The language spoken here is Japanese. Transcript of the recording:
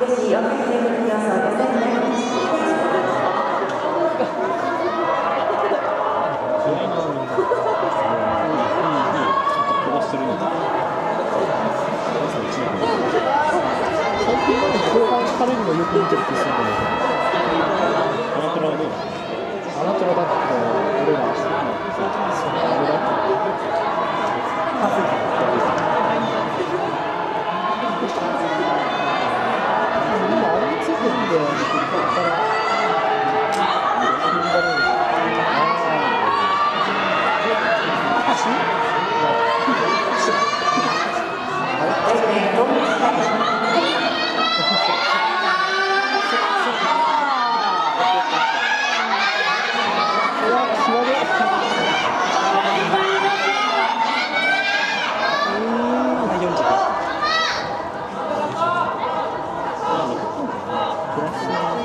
しお客様の様子をご覧になります。 後半疲れるのよく見てる気がするんだけど。アナトラはどうだ？アナトラだって俺らそのあれだって今あれについてるんで、ここからプラス